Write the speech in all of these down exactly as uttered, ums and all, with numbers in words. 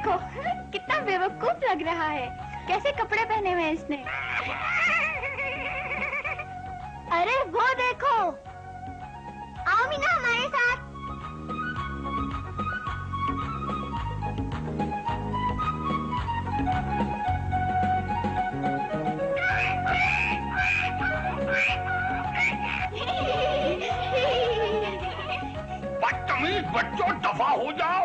देखो कितना बेवकूफ लग रहा है, कैसे कपड़े पहने हुए हैं इसने। अरे वो देखो, आओ मीना हमारे साथ। बदतमीज बच्चों, दफा हो जाओ।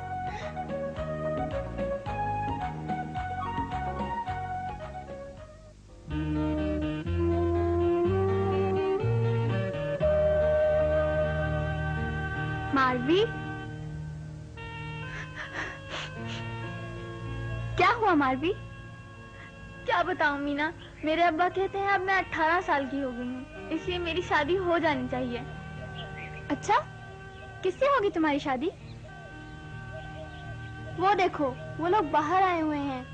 मालवी, क्या हुआ मालवी? क्या बताऊं मीना, मेरे अब्बा कहते हैं अब मैं अठारह साल की हो गई हूँ, इसलिए मेरी शादी हो जानी चाहिए। अच्छा, किससे होगी तुम्हारी शादी? वो देखो, वो लोग बाहर आए हुए हैं।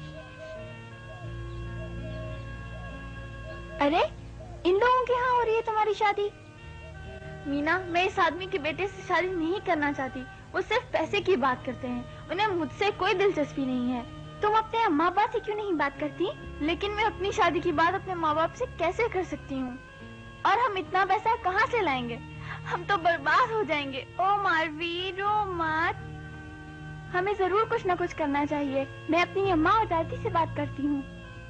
अरे, इन लोगों के यहाँ हो रही है तुम्हारी शादी? मीना, मैं इस आदमी के बेटे से शादी नहीं करना चाहती। वो सिर्फ पैसे की बात करते हैं, उन्हें मुझसे कोई दिलचस्पी नहीं है। तुम अपने माँ बाप से क्यों नहीं बात करती? लेकिन मैं अपनी शादी की बात अपने माँ बाप से कैसे कर सकती हूँ? और हम इतना पैसा कहाँ से लाएंगे? हम तो बर्बाद हो जाएंगे। ओ मालवी, रो मत। हमें जरूर कुछ न कुछ करना चाहिए। मैं अपनी अम्मा और दादी से बात करती हूँ।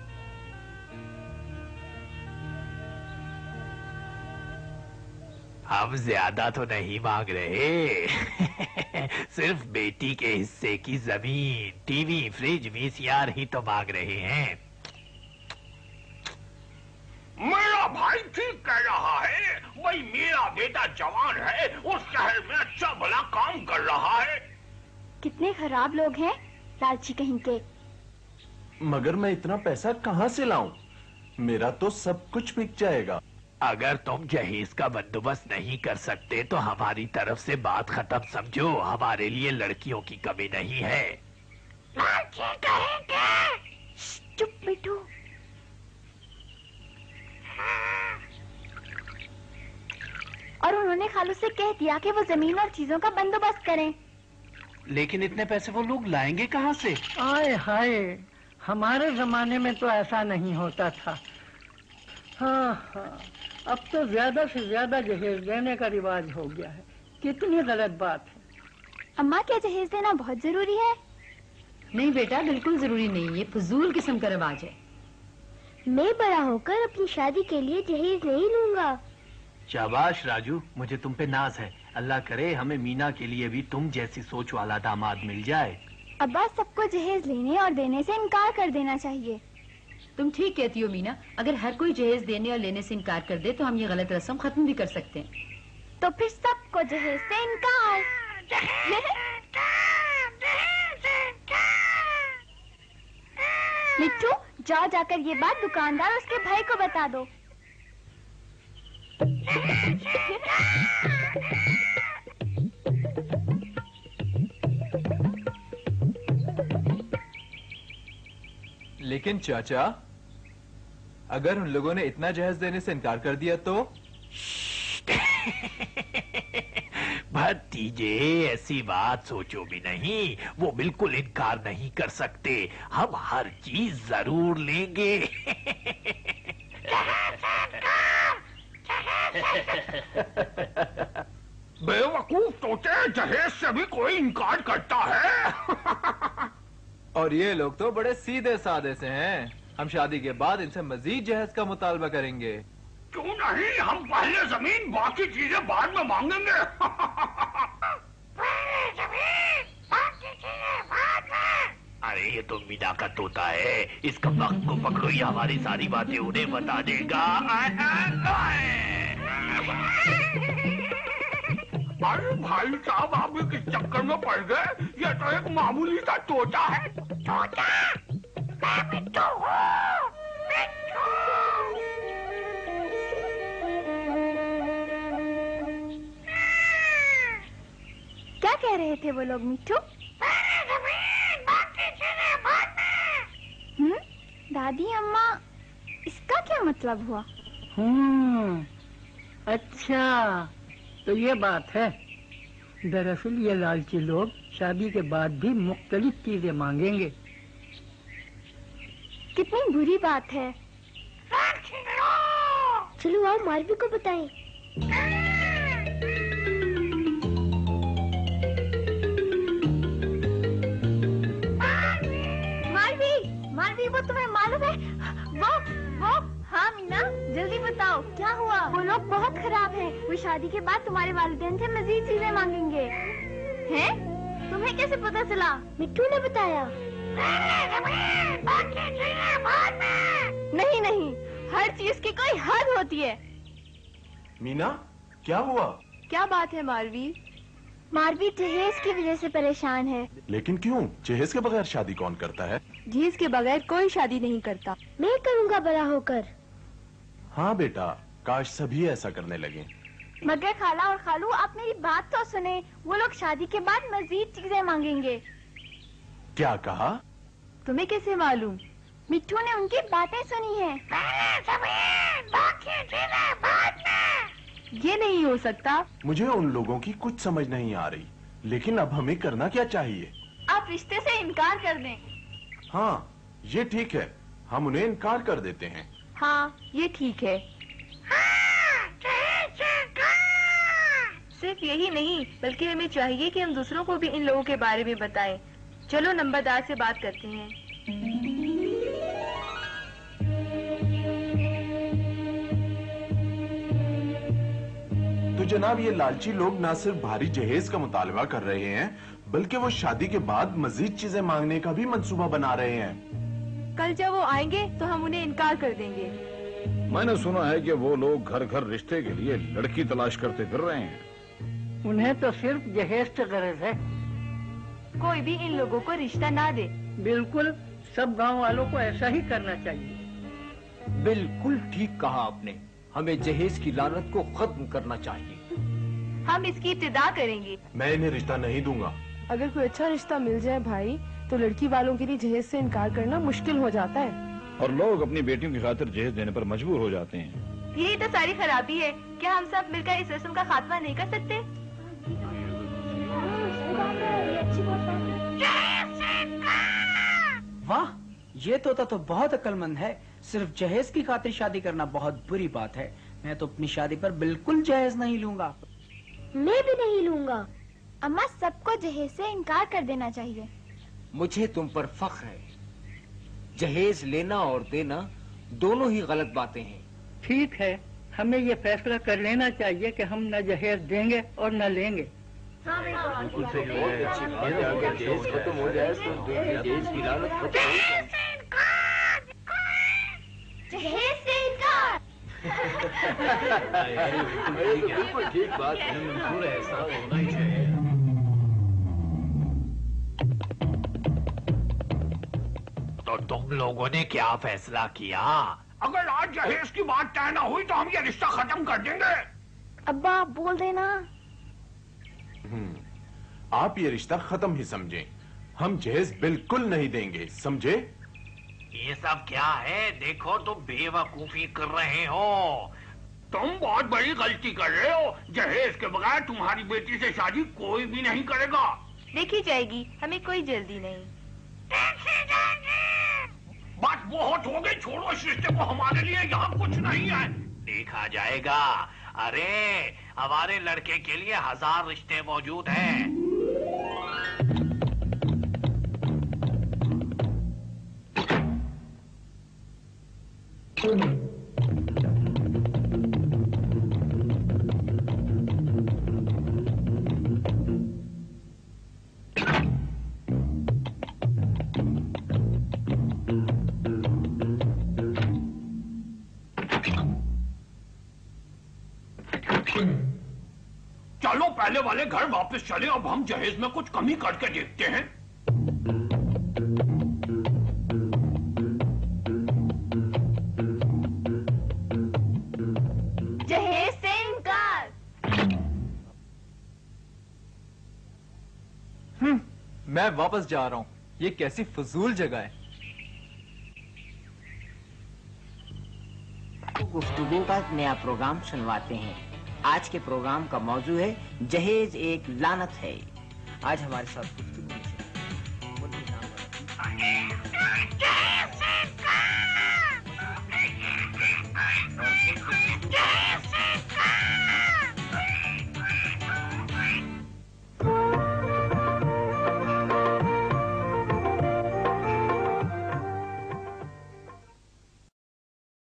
हम ज्यादा तो नहीं मांग रहे। सिर्फ बेटी के हिस्से की जमीन, टीवी, फ्रिज, वीसीआर ही तो मांग रहे हैं। मेरा भाई ठीक कह रहा है। भाई मेरा बेटा जवान है, उस शहर में अच्छा भला काम कर रहा है। कितने खराब लोग हैं, लालची कहीं के। मगर मैं इतना पैसा कहाँ से लाऊं? मेरा तो सब कुछ बिक जाएगा। अगर तुम जहेज का बंदोबस्त नहीं कर सकते तो हमारी तरफ से बात खत्म समझो। हमारे लिए लड़कियों की कमी नहीं है। चुप बेटू। और उन्होंने खालू से कह दिया कि वो जमीन और चीजों का बंदोबस्त करें। लेकिन इतने पैसे वो लोग लाएंगे कहाँ से? आए हाय, हमारे जमाने में तो ऐसा नहीं होता था। हाँ हाँ, अब तो ज्यादा से ज्यादा जहेज देने का रिवाज हो गया है। कितनी गलत बात है। अम्मा, क्या जहेज देना बहुत जरूरी है? नहीं बेटा, बिल्कुल जरूरी नहीं, ये फजूल किस्म का रिवाज है। मैं बड़ा होकर अपनी शादी के लिए जहेज नहीं लूंगा। शाबाश राजू, मुझे तुम पे नाज है। अल्लाह करे हमें मीना के लिए भी तुम जैसी सोच वाला दामाद मिल जाए। अब्बा, सबको जहेज लेने और देने से इनकार कर देना चाहिए। तुम ठीक कहती हो मीना, अगर हर कोई जहेज देने और लेने से इनकार कर दे तो हम ये गलत रस्म खत्म भी कर सकते हैं। तो फिर सबको जहेज से इनकार। मिट्टू, जाओ जाकर ये बात दुकानदार और उसके भाई को बता दो। लेकिन चाचा, अगर उन लोगों ने इतना जहेज देने से इनकार कर दिया तो? भतीजे, ऐसी बात सोचो भी नहीं। वो बिल्कुल इनकार नहीं कर सकते। हम हर चीज जरूर लेंगे। बेवकूफ तोते, जहेज से भी कोई इनकार करता है। और ये लोग तो बड़े सीधे साधे से हैं। हम शादी के बाद इनसे मजीद जहेज का मुतालबा करेंगे। क्यों नहीं, हम पहले जमीन, बाकी चीजें बाद में मांगेंगे। अरे ये तो मीना का तोता है, इसका वक्त को पकड़ो, ये हमारी सारी बातें उन्हें बता देगा। अरे भाई साहब, आप भी किस चक्कर में पड़ गए? ये तो एक मामूली सा तोता है। तोता? मैं मिट्टू हूँ। मिट्टू। क्या कह रहे थे वो लोग मिट्टू? हम्म, दादी अम्मा, इसका क्या मतलब हुआ? हम्म, अच्छा तो ये बात है। दरअसल ये लालची लोग शादी के बाद भी मुख्तलिफ चीजें मांगेंगे। कितनी बुरी बात है। चलो आओ मालवी को बताएं। मालवी, मालवी वो तुम्हें मालूम है? वो वो हाँ मीना, जल्दी बताओ क्या हुआ? वो लोग बहुत खराब हैं। वो शादी के बाद तुम्हारे वालिदैन से मजीद चीजें मांगेंगे। हैं? तुम्हें कैसे पता चला? मिट्टू ने बताया। नहीं नहीं, हर चीज की कोई हद होती है। मीना, क्या हुआ? क्या बात है मालवी? मालवी जहेज की वजह से परेशान है। लेकिन क्यों? जहेज के बगैर शादी कौन करता है? जहेज के बगैर कोई शादी नहीं करता। मैं करूँगा बड़ा होकर। हाँ बेटा, काश सभी ऐसा करने लगे। मगर खाला और खालू, आप मेरी बात तो सुने। वो लोग शादी के बाद मजीद चीजें मांगेंगे। क्या कहा? तुम्हें कैसे मालूम? मिट्टू ने उनकी बातें सुनी है। ये नहीं हो सकता। मुझे उन लोगों की कुछ समझ नहीं आ रही, लेकिन अब हमें करना क्या चाहिए? आप रिश्ते से इनकार कर दें। हाँ, ये ठीक है, हम उन्हें इनकार कर देते हैं। हाँ, ये ठीक है। सिर्फ यही नहीं, बल्कि हमें चाहिए कि हम दूसरों को भी इन लोगों के बारे में बताएं। चलो नंबरदार से बात करते हैं। तो जनाब, ये लालची लोग ना सिर्फ भारी जहेज का मुतालबा कर रहे हैं, बल्कि वो शादी के बाद मजीद चीजें मांगने का भी मंसूबा बना रहे हैं। कल जब वो आएंगे तो हम उन्हें इनकार कर देंगे। मैंने सुना है कि वो लोग घर घर रिश्ते के लिए लड़की तलाश करते फिर रहे हैं। उन्हें तो सिर्फ जहेज से गरज है। कोई भी इन लोगों को रिश्ता ना दे। बिल्कुल, सब गांव वालों को ऐसा ही करना चाहिए। बिल्कुल ठीक कहा आपने। हमें जहेज की लानत को खत्म करना चाहिए। हम इसकी इब्तिदा करेंगे। मैं इन्हें रिश्ता नहीं दूंगा। अगर कोई अच्छा रिश्ता मिल जाए भाई, तो लड़की वालों के लिए जहेज से इनकार करना मुश्किल हो जाता है। और लोग अपनी बेटियों की खातिर जहेज देने पर मजबूर हो जाते हैं। यही तो सारी खराबी है। क्या हम सब मिलकर इस रस्म का खात्मा नहीं कर सकते? वाह, ये तोता तो बहुत अक्लमंद है। सिर्फ जहेज की खातिर शादी करना बहुत बुरी बात है। मैं तो अपनी शादी पर बिल्कुल जहेज नहीं लूंगा। मैं भी नहीं लूंगा। अम्मा, सबको जहेज से इनकार कर देना चाहिए। मुझे तुम पर फख्र है। जहेज लेना और देना दोनों ही गलत बातें हैं। ठीक है, हमें ये फैसला कर लेना चाहिए कि हम न जहेज देंगे और न लेंगे। बिल्कुल सही है। बहुत अच्छी बात है। अगर जहेज खत्म हो जाए तो जहेज की लानत खत्म हो जाए। जहेज से इनकार। बिल्कुल ठीक बात है। मंजूर है, ऐसा होना ही चाहिए। तो तुम लोगों ने क्या फैसला किया? अगर आज जहेज की बात तय ना हुई तो हम ये रिश्ता खत्म कर देंगे। अब्बा, बोल देना। आप ये रिश्ता खत्म ही समझें। हम जहेज बिल्कुल नहीं देंगे, समझे? ये सब क्या है? देखो, तुम बेवकूफी कर रहे हो। तुम बहुत बड़ी गलती कर रहे हो। जहेज के बगैर तुम्हारी बेटी से शादी कोई भी नहीं करेगा। देखी जाएगी, हमें कोई जल्दी नहीं। बात बहुत हो गई, छोड़ो इस रिश्ते को। हमारे लिए यहाँ कुछ नहीं है। देखा जाएगा। अरे, हमारे लड़के के लिए हजार रिश्ते मौजूद हैं। चलो पहले वाले घर वापस चले। अब हम जहेज में कुछ कमी करके देखते हैं। जहेज से इनकार। हम्म, मैं वापस जा रहा हूँ। ये कैसी फजूल जगह है। गुफ्तगू का नया प्रोग्राम सुनवाते हैं। आज के प्रोग्राम का मौजू है जहेज एक लानत है। आज हमारे साथ